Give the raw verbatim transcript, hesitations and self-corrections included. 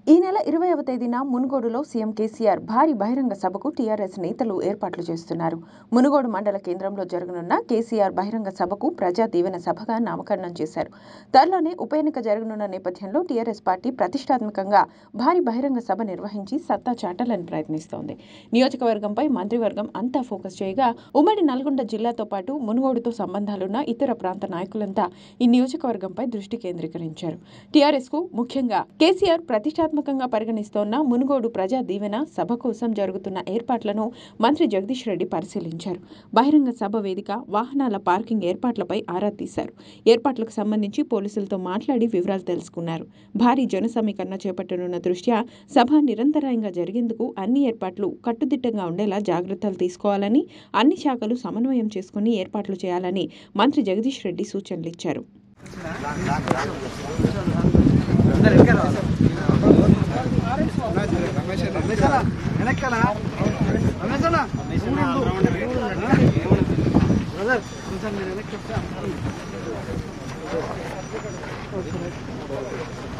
ఈ నెల ఇరవైవ తేదీన మునుగోడులో సీఎం కేసీఆర్ భారీ బహిరంగ సభకు టీఆర్ఎస్ నేతలు ఏర్పాట్లు చేస్తున్నారు. మునుగోడు మండల కేంద్రంలో జరగనున్న కేసీఆర్ బహిరంగ సభకు ప్రజా దీవెన సభగా నామకరణం చేశారు. త్వరలోనే ఉప ఎన్నిక జరగనున్న నేపథ్యంలో టీఆర్ఎస్ పార్టీ ప్రతిష్టాత్మకంగా భారీ బహిరంగ సభ నిర్వహించి సత్తా చాటాలని ప్రయత్నిస్తోంది. నియోజకవర్గంపై మంత్రివర్గం అంతా ఫోకస్ చేయగా ఉమ్మడి నల్గొండ జిల్లాతో పాటు మునుగోడుతో సంబంధాలున్న ఇతర ప్రాంత నాయకులంతా ఈ నియోజకవర్గంపై దృష్టి కేంద్రీకరించారు. టీఆర్ఎస్ కు ముఖ్యంగా కేసీఆర్ ప్రతిష్టాత్మక పరిగణిస్తోన్న మునుగోడు ప్రజా దీవెన సభ కోసం జరుగుతున్న ఏర్పాట్లను మంత్రి జగదీష్ రెడ్డి పరిశీలించారు. బహిరంగ సభ వేదిక, వాహనాల పార్కింగ్ ఏర్పాట్లపై ఆరా తీశారు. ఏర్పాట్లకు సంబంధించి పోలీసులతో మాట్లాడి వివరాలు తెలుసుకున్నారు. భారీ జన సమీకరణ చేపట్టనున్న దృష్ట్యా సభ నిరంతరాయంగా జరిగేందుకు అన్ని ఏర్పాట్లు కట్టుదిట్టంగా ఉండేలా జాగ్రత్తలు తీసుకోవాలని, అన్ని శాఖలు సమన్వయం చేసుకుని ఏర్పాట్లు చేయాలని మంత్రి జగదీష్ రెడ్డి సూచనలిచ్చారు. బ్రదర్